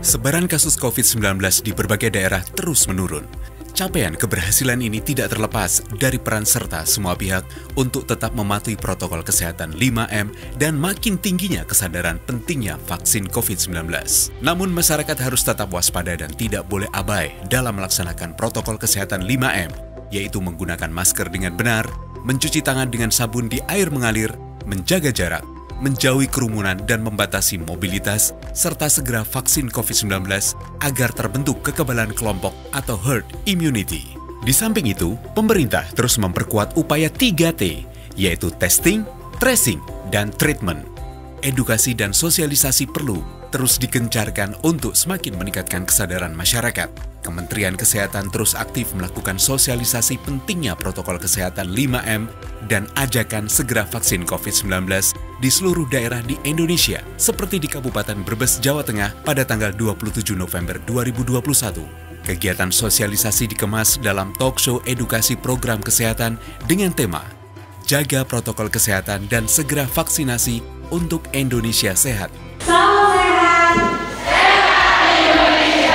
Sebaran kasus COVID-19 di berbagai daerah terus menurun. Capaian keberhasilan ini tidak terlepas dari peran serta semua pihak untuk tetap mematuhi protokol kesehatan 5M dan makin tingginya kesadaran pentingnya vaksin COVID-19. Namun masyarakat harus tetap waspada dan tidak boleh abai dalam melaksanakan protokol kesehatan 5M, yaitu menggunakan masker dengan benar, mencuci tangan dengan sabun di air mengalir, menjaga jarak, menjauhi kerumunan dan membatasi mobilitas, serta segera vaksin COVID-19 agar terbentuk kekebalan kelompok atau herd immunity. Di samping itu, pemerintah terus memperkuat upaya 3T, yaitu testing, tracing, dan treatment. Edukasi dan sosialisasi perlu terus digencarkan untuk semakin meningkatkan kesadaran masyarakat. Kementerian Kesehatan terus aktif melakukan sosialisasi pentingnya protokol kesehatan 5M dan ajakan segera vaksin COVID-19 di seluruh daerah di Indonesia, seperti di Kabupaten Brebes, Jawa Tengah pada tanggal 27 November 2021. Kegiatan sosialisasi dikemas dalam talk show edukasi program kesehatan dengan tema Jaga Protokol Kesehatan dan Segera Vaksinasi untuk Indonesia Sehat. Salam sehat, sehat Indonesia.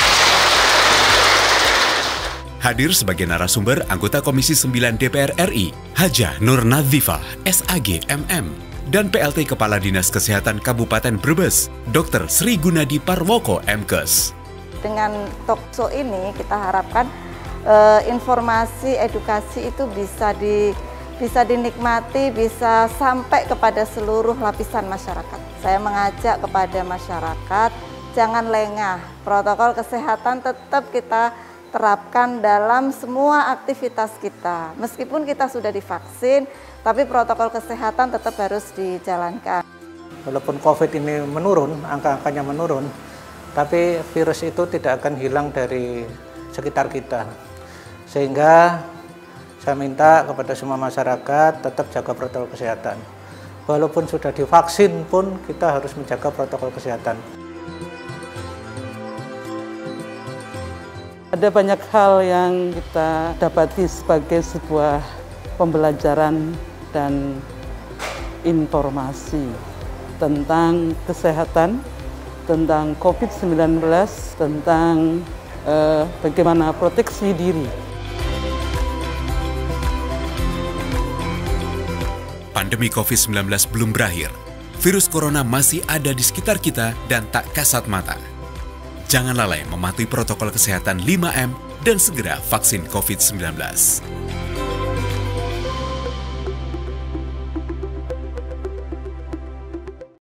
Hadir sebagai narasumber anggota Komisi 9 DPR RI, Hajah Nur Nadzifah, SAG MM, dan PLT Kepala Dinas Kesehatan Kabupaten Brebes, Dr. Sri Gunadi Parwoko, MKes. Dengan talk show ini kita harapkan informasi edukasi itu bisa dinikmati, bisa sampai kepada seluruh lapisan masyarakat. Saya mengajak kepada masyarakat, jangan lengah. Protokol kesehatan tetap kita terapkan dalam semua aktivitas kita. Meskipun kita sudah divaksin, tapi protokol kesehatan tetap harus dijalankan. Walaupun COVID ini menurun, angka-angkanya menurun, tapi virus itu tidak akan hilang dari sekitar kita. Sehingga saya minta kepada semua masyarakat tetap jaga protokol kesehatan. Walaupun sudah divaksin pun kita harus menjaga protokol kesehatan. Ada banyak hal yang kita dapati sebagai sebuah pembelajaran dan informasi tentang kesehatan, tentang COVID-19, tentang bagaimana proteksi diri. Pandemi COVID-19 belum berakhir. Virus corona masih ada di sekitar kita dan tak kasat mata. Jangan lalai mematuhi protokol kesehatan 5M dan segera vaksin COVID-19.